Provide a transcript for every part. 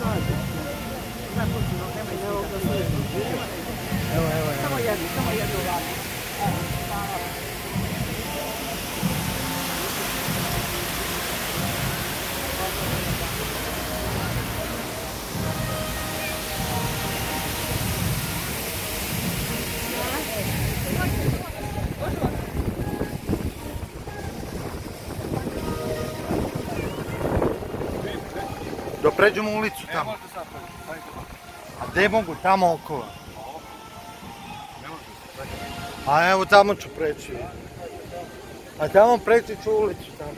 Samo jednu radi. Da pređemo ulicu tamo. A gdje mogu? Tamo okolo. A evo tamo ću preći. A tamo preći ću ulicu tamo.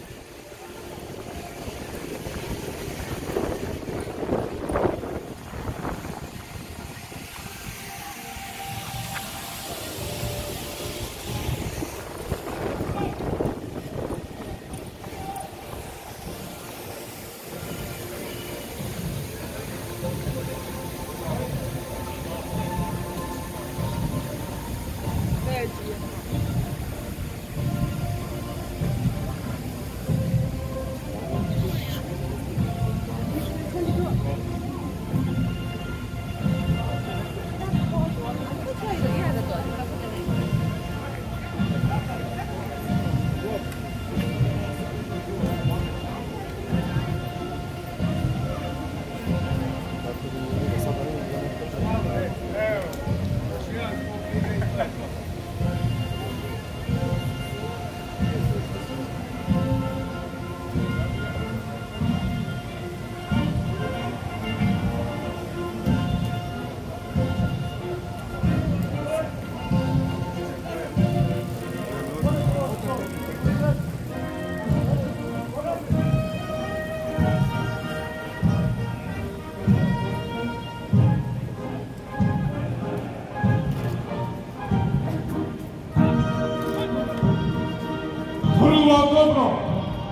Dobro.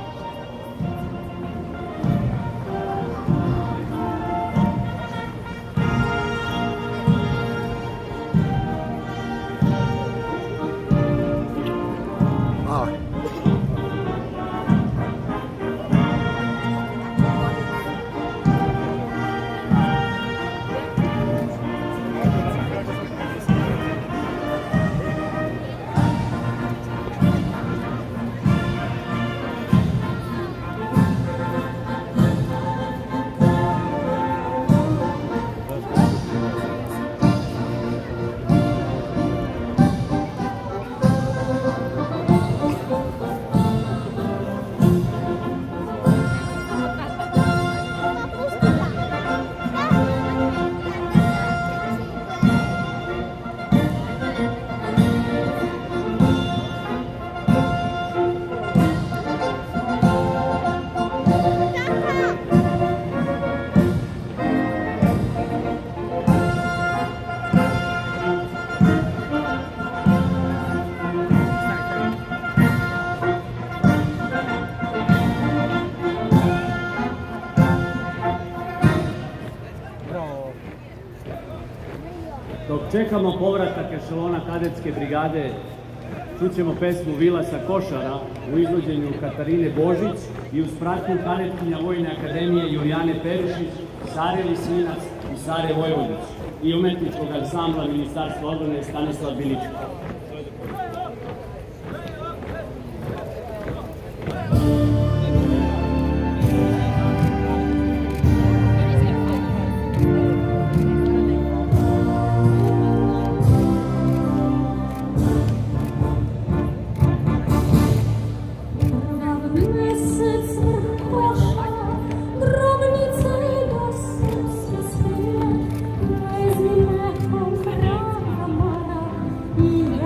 Dok čekamo povratak ešelona kadetske brigade, čućemo pesmu Vila sa Košara u izvođenju Katarine Božić i uz pratnju kadetkinja Vojne akademije Julijane Perušić, Sare Lisinac i Sare Vojvodić i umetničkog ansambla Ministarstva odbrane Stanislav Biličko. Yeah.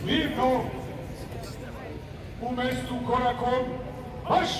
Mirko u mestu korakom marš!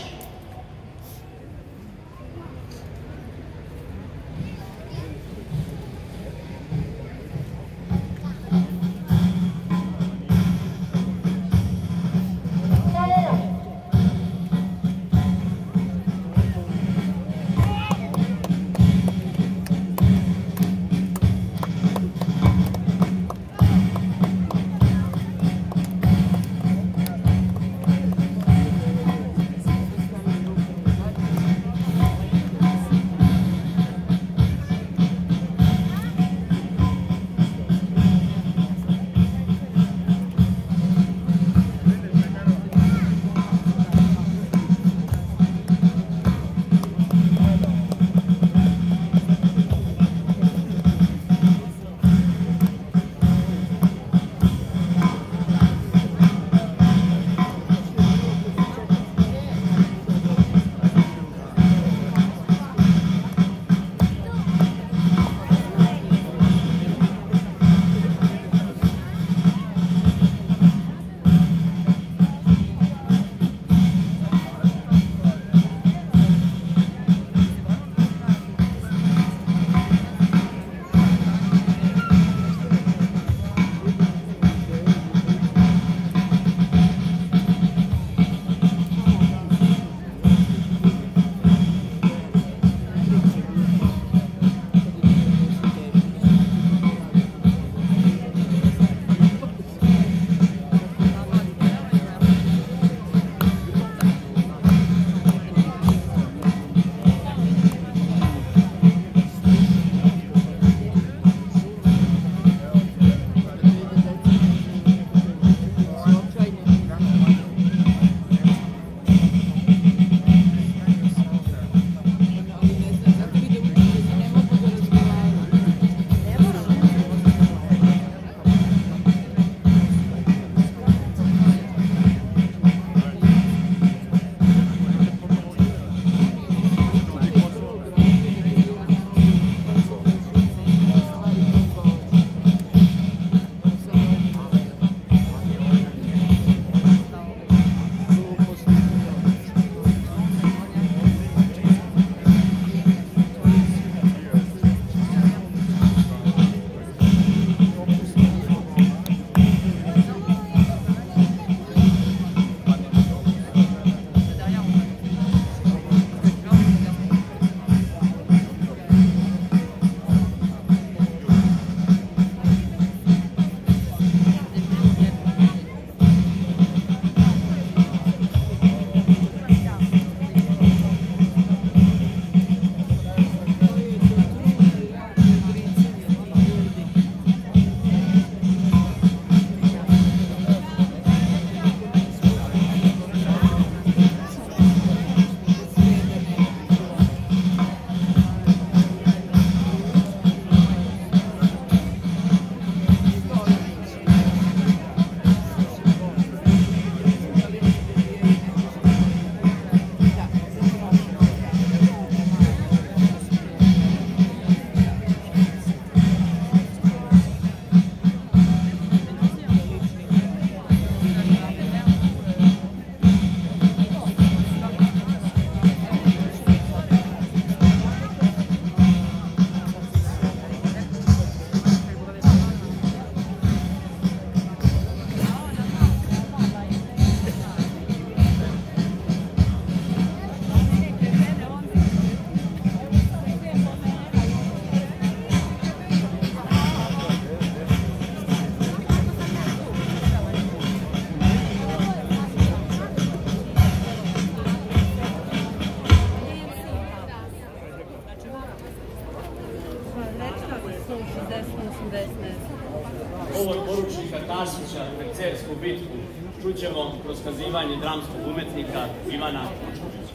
Govor poručnika Tasića pred Cersku bitku čućemo kroz kazivanje dramskog umetnika Ivana Vučkovića.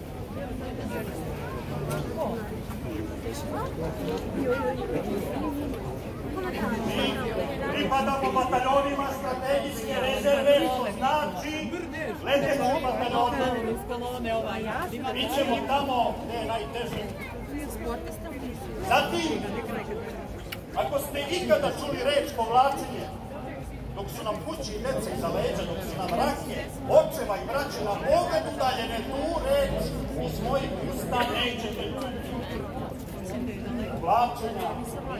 Pripadamo bataljonima strategijske rezerve, što znači leteći bataljon. Mi ćemo tamo gde je najteže. Zatim, ako ste ikada čuli reč povlačenje, dok su nam kući i dece iza leđa, dok su nam rake, očeva i braće na pogled udaljene, tu reč iz mojih usta nećete čuti. Plaćenja.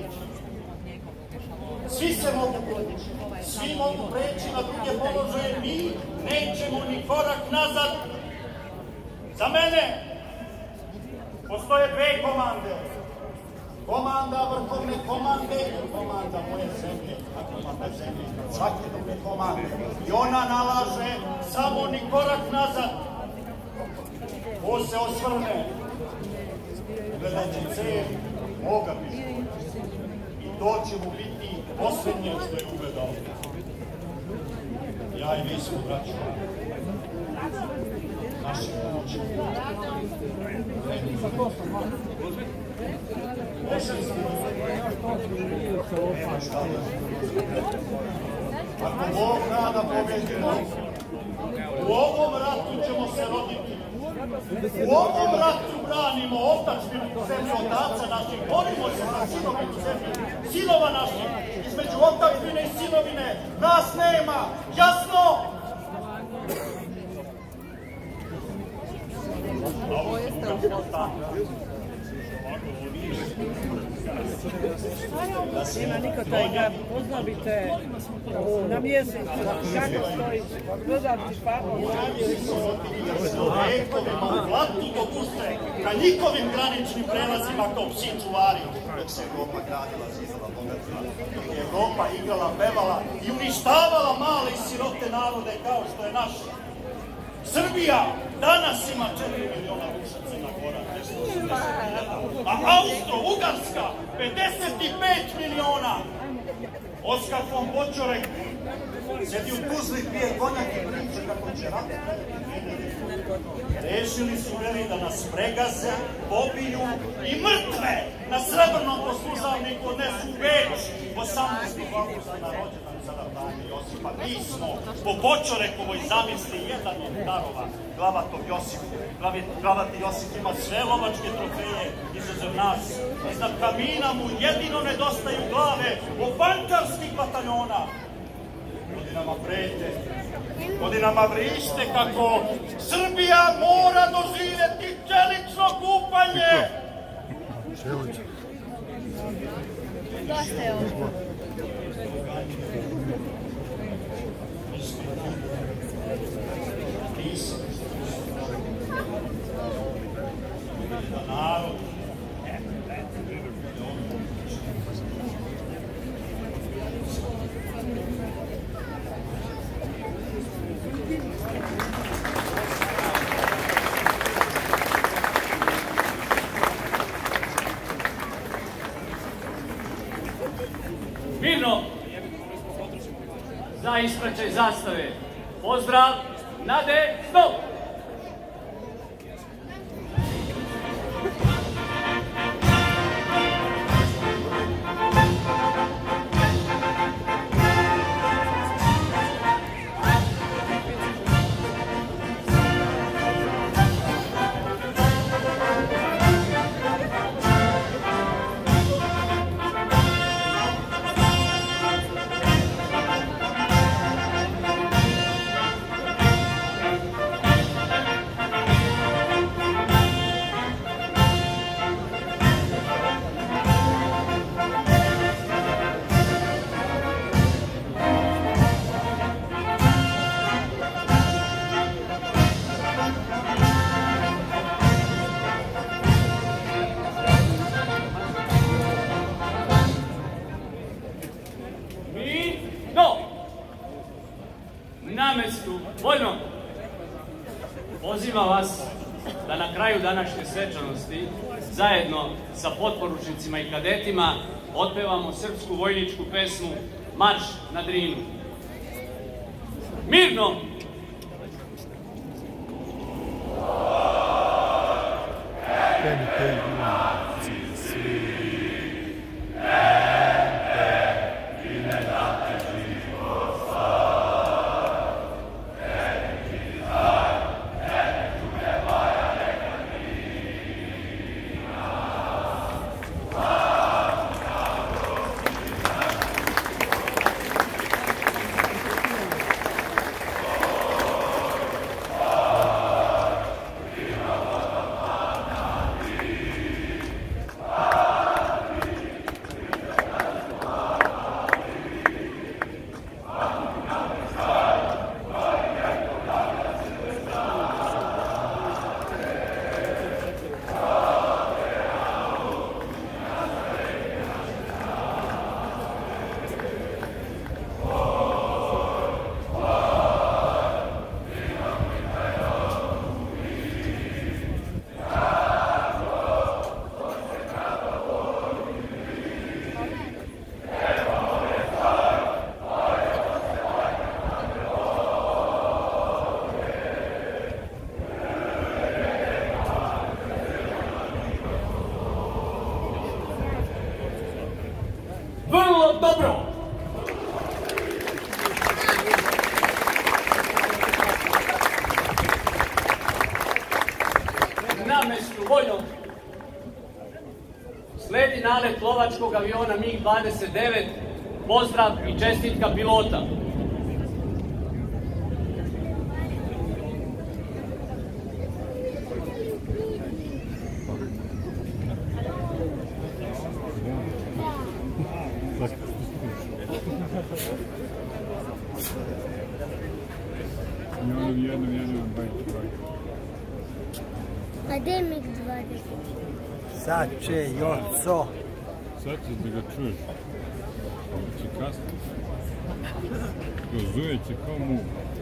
Svi se mogu povući, svi mogu preći na druge položaje, mi nećemo ni korak nazad. Za mene postoje dve komande. Komanda vrhovne komande i komanda moje zemlje, a komanda zemlje iznad svake druge komande. I ona nalaže samo ni korak nazad. Ko se osvrne, gledajući cev moga pištolja. I to će mu biti poslednje što je ugledao. Ja i vi smo braćo. Naši kuće. Ako Bog da da pobedimo, u ovom ratu ćemo se roditi. U ovom ratu branimo otadžbinu zemlju otaca naših, borimo se za sinovinu zemlju, sinova naših. Između otadžbine i sinovine nas nema, jasno? Nema niko taj grad, poznabite na mjesecu, kako stoji, gledati špaku. Vekovima u blatu dopuste, na njihovim graničnim prelazima kao psi čuvari, dok se Evropa gradila, zidala, bogatila, dok je Evropa igrala, pevala i uništavala male i sirote narode kao što je naš. Srbija danas ima 4 miliona duša, Crna Gora 280.000, a Austro-Ugarska 55 miliona. Oskar von Bočorek sedi u Tuzli, pije konjak i priča kako će ratiti. Rešili su veli da nas pregaze, pobiju i mrtve na srebrnom poslužavniku odnesu u Beč 18. augusta na rođendan sada dana Josipa. Mi smo po Bočorekovoj zamisli jedan od darova glavatog Josipu. Glavati Josip ima sve lovačke trofeje izuzev nas. Iznad kamina mu jedino nedostaju glave ofančarskih bataljona. Godinama prete, godinama vrište kako Srbija mora doživjeti čelično kupanje. Dosta je ovo. Narod. Mirno za ispraćaj zastave. Pozdrav, nade, stop! Voljno, pozivam vas da na kraju današnje svečanosti zajedno sa potporučnicima i kadetima otpevamo srpsku vojničku pesmu Marš na Drinu. Mirno! bilo dobro. Namesnu voljom sledi nalet lovačkog aviona MiG-29, pozdrav i čestitka pilota. A gdje je MiG-20? Sad će, Joco. Sad ćeš da ga čuješ. Će kasno. Zujeće kao mu.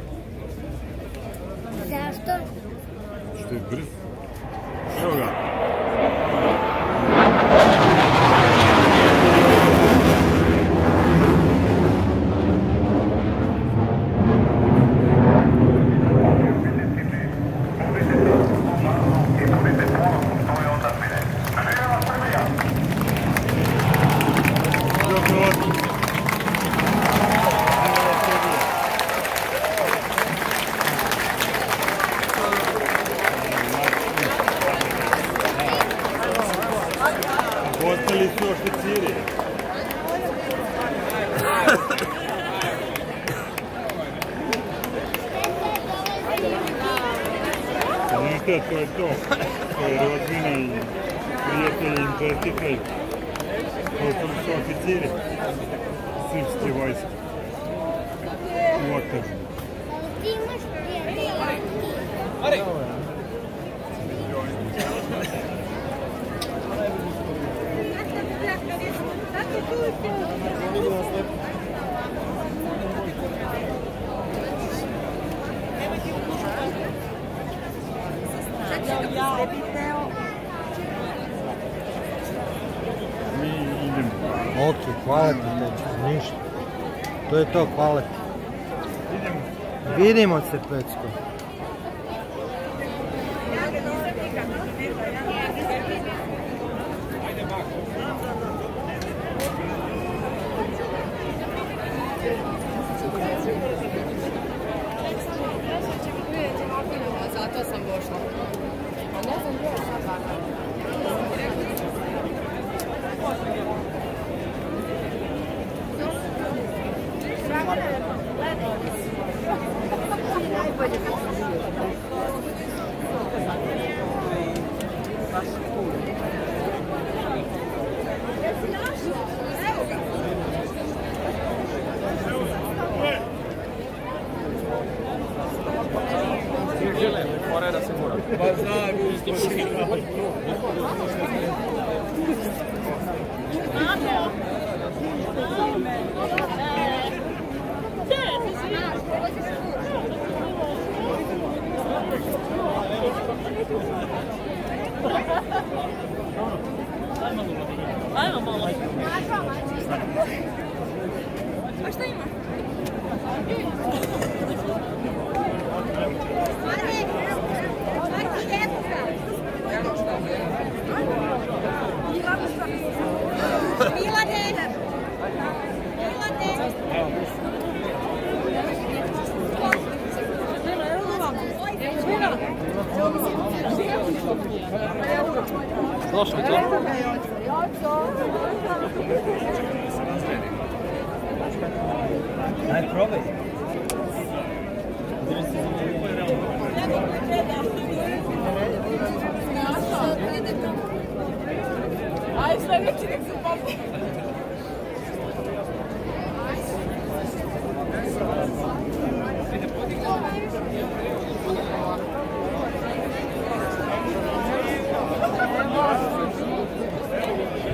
Zašto? Što je brz. Evo ga. Ostali su oficiri. Znate, to je to. To je rodbina i prijatelji im čestitaj. Ostali su oficiri srpske vojske u otačbini. Ti imaš prijatelja. Mi idemo. Ok, hvala ti Pečko, ništa. To je to, hvala ti. Vidimo se Pečko. Zato sam došla. A ne znam gdje je sad Ajmo malo. A šta ima? Slošli to? Aj, probaj. Aj, sljedeći nek se popne.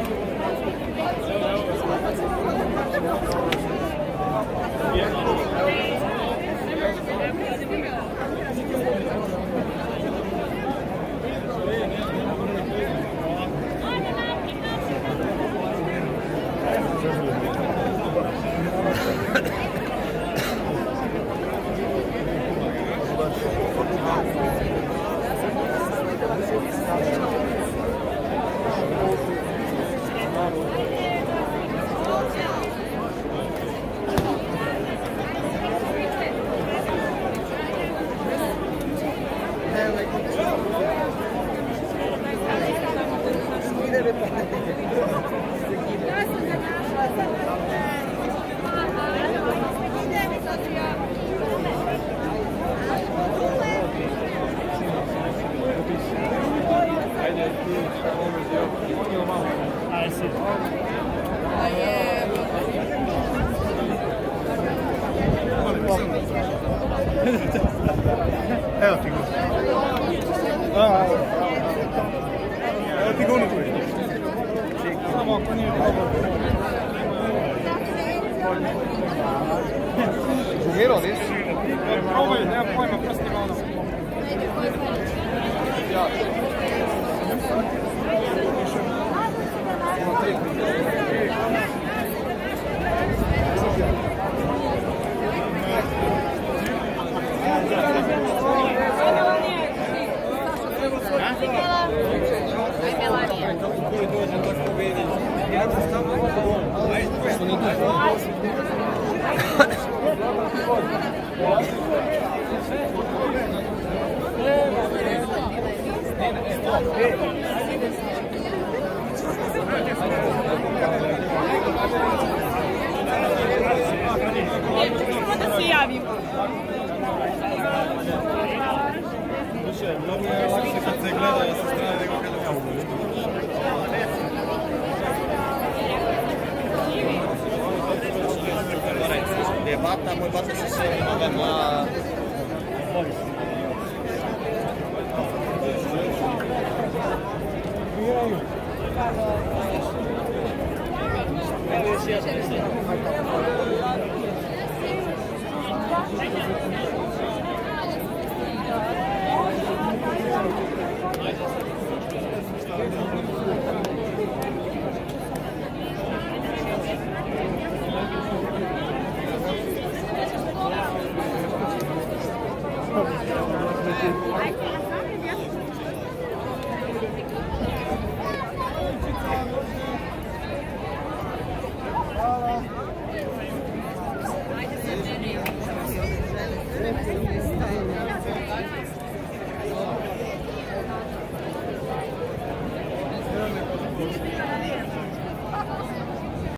Evo Evo ti guni. Evo ti guni koji. Samo ako nije dobro. Žumirao nisi? Probaj, nema pojma, prsti malo. Samo da se javim. Mnogo je lakše kad se gleda sa strane nego kad ga uvijem. Debata, moj bata se sve na...